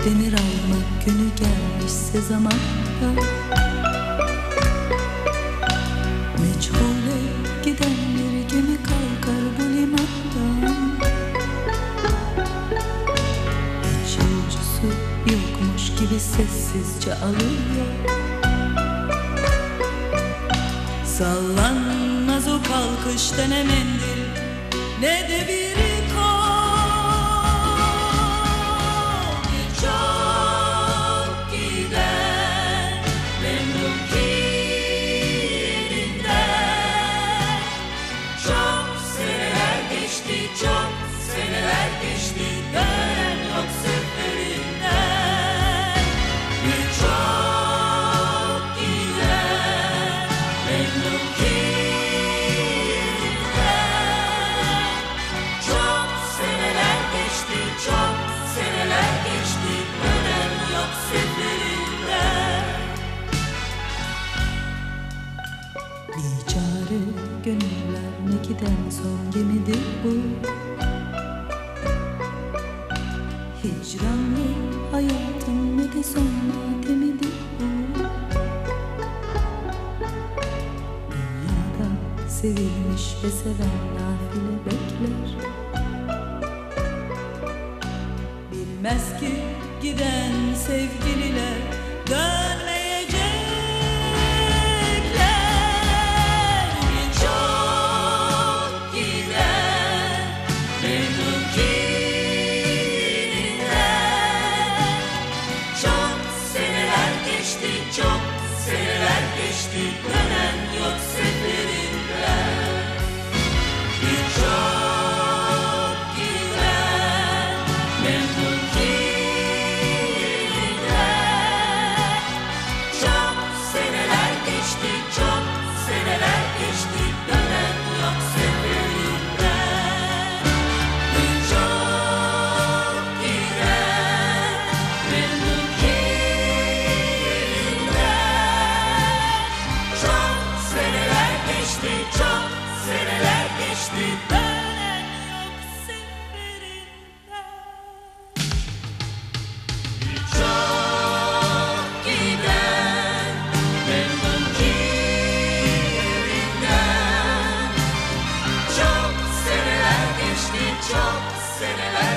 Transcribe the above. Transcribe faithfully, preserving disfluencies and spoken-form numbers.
Demir almak günü gelmişse zamanda, meçhule giden bir gemi kalkar bu limandan. Hiç yolcusu yokmuş gibi sessizce alıyor. Sallanmaz o kalkışta ne mendil ne de bir kol. Çok giden memnun kirinden. Çok seneler geçti, çok seneler geçti, dönen yok seferinden. Çok giden memnun kirinden. Çok seneler geçti, çok seneler geçti, dönen yok seferinden. Biçare gönüller ne giden son gemidir bu. Hicranlı hayatın ne de son matemidir bu. Dünyada sevilmiş ve seven nafile bekler. Bilmez ki giden sevgililer dönmeyecekler. Çok giden memnun kirinden. Çok seneler geçti, çok seneler geçti, dönen yok seferinden. Çok giden memnun kirinden. Çok seneler geçti, çok seneler geçti, dönen yok seferinden. Çok giden memnun kirinden. Çok seneler geçti, çok seneler geçti, dönen yok seferinden. Çok giden memnun kirinden. Çok seneler geçti, çok seneler